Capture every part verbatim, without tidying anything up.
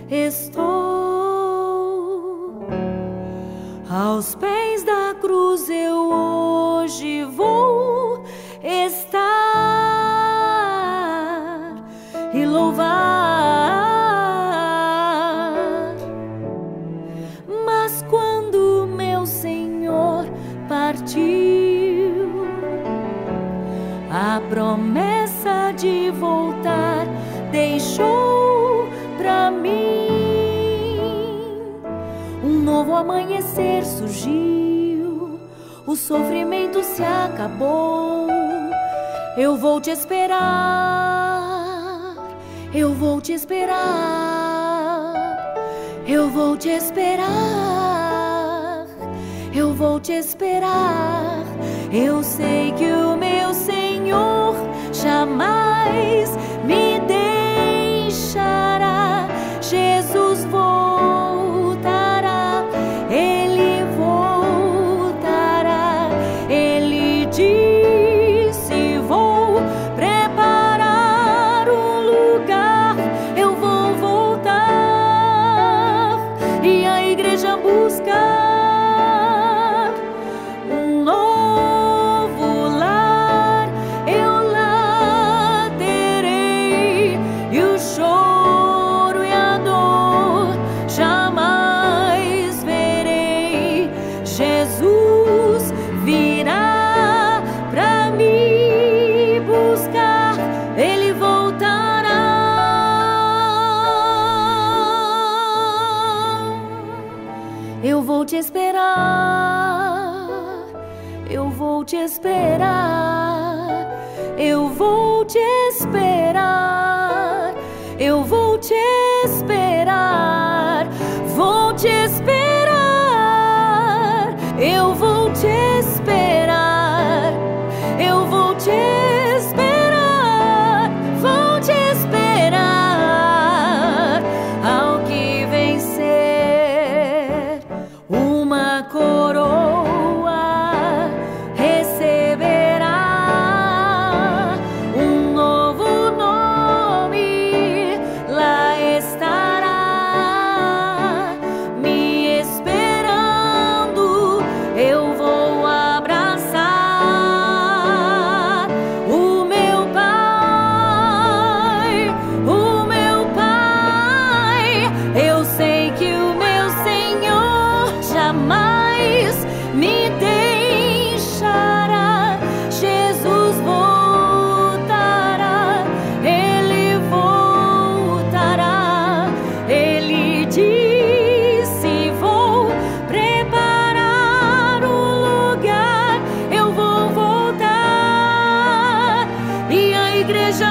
estou. Aos pés da cruz eu hoje vou estar e louvar. Mas quando meu Senhor partiu, a promessa de voltar deixou pra mim. Um novo amanhecer surgiu, o sofrimento se acabou. Eu vou te esperar, eu vou te esperar, eu vou te esperar, eu vou te esperar. Eu sei que o meu Senhor jamais me deixará. Jesus voltará, Ele voltará. Ele disse: vou preparar um lugar, eu vou voltar e a igreja buscar um novo lar. Eu lá terei e o choro e a dor jamais verei. Jesus virá pra me buscar, Ele voltará. Eu vou te esperar, eu vou te esperar, eu vou te esperar, eu vou te esperar, vou te esperar, eu vou te esperar, eu vou te esperar, vou te esperar. Ao que vencer uma coroa receberá, um novo nome lá estará me esperando. Eu vou abraçar o meu Pai, o meu Pai. Eu sei que o meu Senhor jamais me deixará. Jesus voltará, Ele voltará. Ele disse: vou preparar um lugar, eu vou voltar e a igreja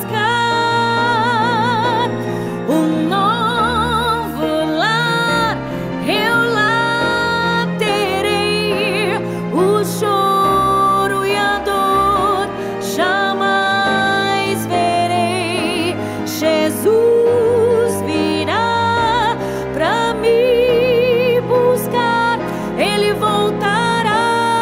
buscar um novo lar. Eu lá terei o choro e a dor jamais verei. Jesus virá pra me buscar, Ele voltará.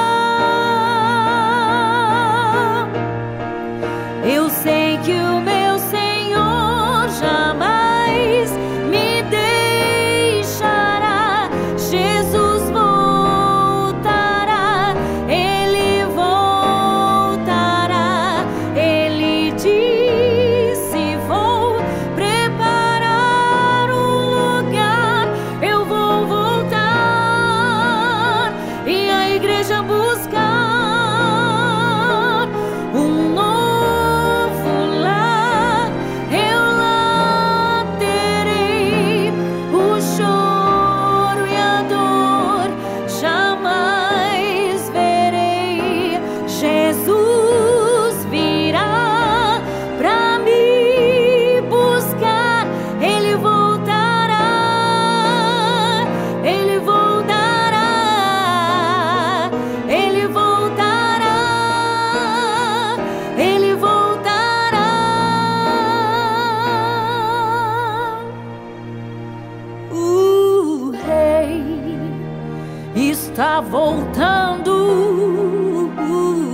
Eu sei que o meu Senhor jamais me deixará. Jesus voltará, Ele voltará. Ele disse: vou preparar um lugar, eu vou voltar e a igreja buscar um novo lar. Eu lá terei o choro e a dor jamais verei. Jesus virá pra me buscar, Ele voltará, Ele voltará, Ele voltará, Ele voltará. O Rei está voltando.